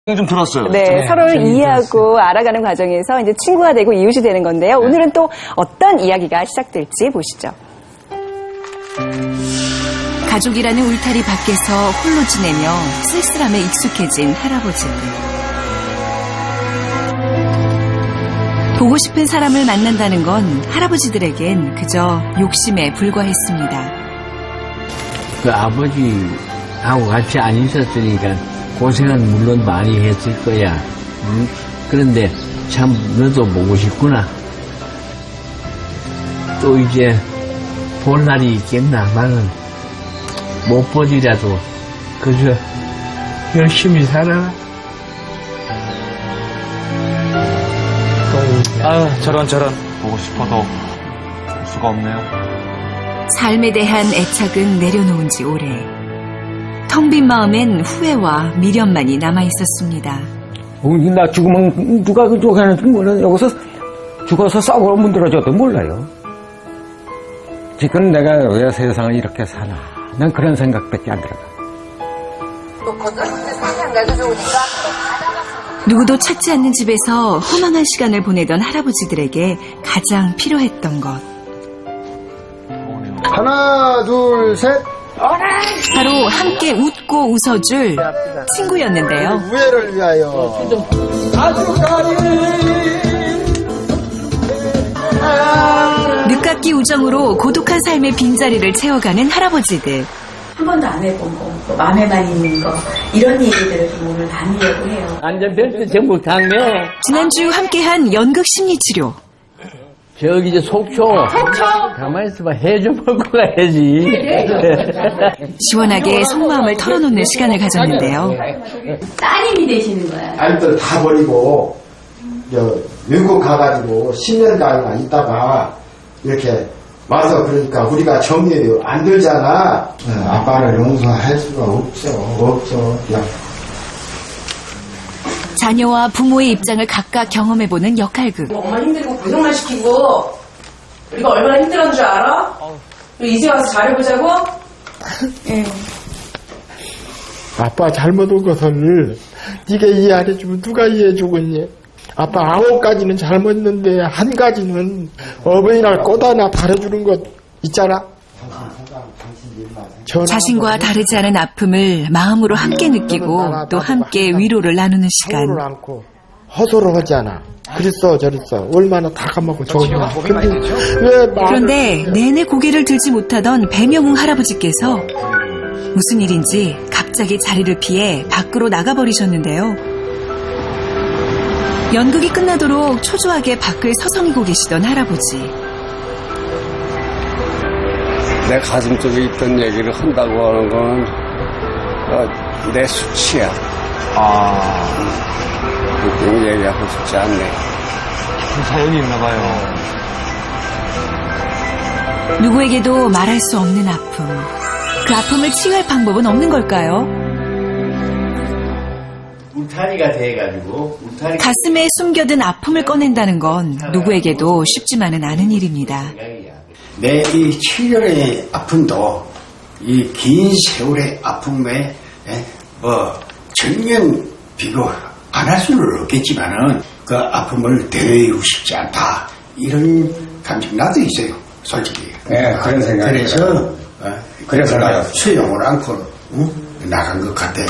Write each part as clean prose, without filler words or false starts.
좀 들었어요. 네, 네, 서로를 이해하고 알아가는 과정에서 이제 친구가 되고 이웃이 되는 건데요. 네. 오늘은 또 어떤 이야기가 시작될지 보시죠. 가족이라는 울타리 밖에서 홀로 지내며 쓸쓸함에 익숙해진 할아버지들. 보고 싶은 사람을 만난다는 건 할아버지들에겐 그저 욕심에 불과했습니다. 그 아버지하고 같이 안 있었으니까 고생은 물론 많이 했을 거야. 응? 그런데 참 너도 보고 싶구나. 또 이제 볼 날이 있겠나. 나는 못 보지라도 그저 열심히 살아라. 아유, 저런. 보고 싶어도 볼 수가 없네요. 삶에 대한 애착은 내려놓은 지 오래. 텅 빈 마음엔 후회와 미련만이 남아있었습니다. 나 죽으면 누가 그쪽 하는지 몰라. 여기서 죽어서 썩으로 문드러져도 몰라요. 지금 내가 왜 세상을 이렇게 사나. 난 그런 생각밖에 안 들어가. 또 거절하는데 세상 내도 좋으니까 누구도 찾지 않는 집에서 허망한 시간을 보내던 할아버지들에게 가장 필요했던 것. 하나, 둘, 셋. 바로 함께 웃고 웃어줄 친구였는데요. 우애를 위하여. 늦깎이 우정으로 고독한 삶의 빈자리를 채워가는 할아버지들. 한 번도 안 해본 거, 뭐 마음에만 있는 거 이런 얘기들을 좀 오늘 나누려고 해요. 안전벨트 전부 당네. 지난주 함께한 연극 심리치료. 저기 이제 속초. 가만히 있어봐. 해 좀 먹고 가야지. 시원하게 속마음을 털어놓는 시간을 가졌는데요. 따님이 되시는 거야. 아이들 다 버리고 외국 가가지고 10년간 있다가 이렇게 와서 그러니까 우리가 정이 안 들잖아. 아빠를 용서할 수가 없죠. 그냥. 자녀와 부모의 입장을 각각 경험해보는 역할극. 엄마 힘들고 고생만 시키고 우리가 얼마나 힘들었는 줄 알아? 그리고 이제 와서 잘해보자고? 아빠 잘못한 것을 네가 이해 안 해주면 누가 이해해 주겠니? 아빠 9가지는 잘못했는데 한 가지는 어버이날 꽃 하나 바라주는 것 있잖아. 자신과 다르지 않은 아픔을 마음으로 함께 느끼고 또 함께 위로를 나누는 시간. 허소를 하지 않아. 그랬어 저랬어 얼마나 다 까먹고 좋으냐. 그런데 내내 고개를 들지 못하던 배명웅 할아버지께서 무슨 일인지 갑자기 자리를 피해 밖으로 나가버리셨는데요. 연극이 끝나도록 초조하게 밖을 서성이고 계시던 할아버지. 내 가슴 속에 있던 얘기를 한다고 하는 건 내 수치야. 그런 얘기하고 싶지 않네. 그 사연이 있나 봐요. 누구에게도 말할 수 없는 아픔. 그 아픔을 치유할 방법은 없는 걸까요? 울타리가 돼가지고 가슴에 숨겨둔 아픔을 꺼낸다는 건 누구에게도 쉽지만은 않은 일입니다. 내 이 7년의 아픔도 이 긴 세월의 아픔에 전면 비교 안 할 수는 없겠지만은 그 아픔을 되뇌이고 싶지 않다 이런 감정 나도 있어요 솔직히. 네, 그런 생각이 그래서 내가 수용을 않고 나간 것 같아요.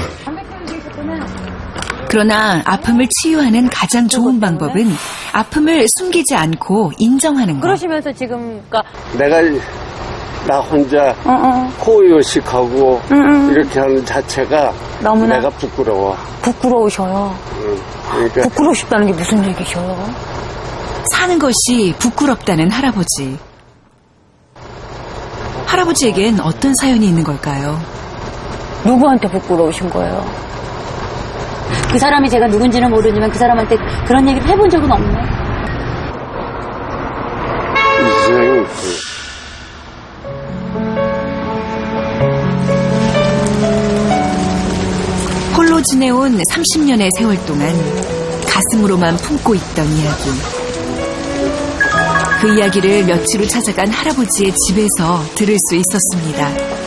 그러나 아픔을 치유하는 가장 좋은 방법은 아픔을 숨기지 않고 인정하는 것. 그러시면서 지금 내가 나 혼자 코요식하고 이렇게 하는 자체가 너무나 내가 부끄러워. 부끄러우셔요. 그러니까 부끄러우시다는 게 무슨 얘기셔요? 사는 것이 부끄럽다는 할아버지. 할아버지에겐 어떤 사연이 있는 걸까요? 누구한테 부끄러우신 거예요? 그 사람이 제가 누군지는 모르지만 그 사람한테 그런 얘기를 해본 적은 없나요? 이제는 홀로 지내온 30년의 세월 동안 가슴으로만 품고 있던 이야기. 그 이야기를 며칠 후 찾아간 할아버지의 집에서 들을 수 있었습니다.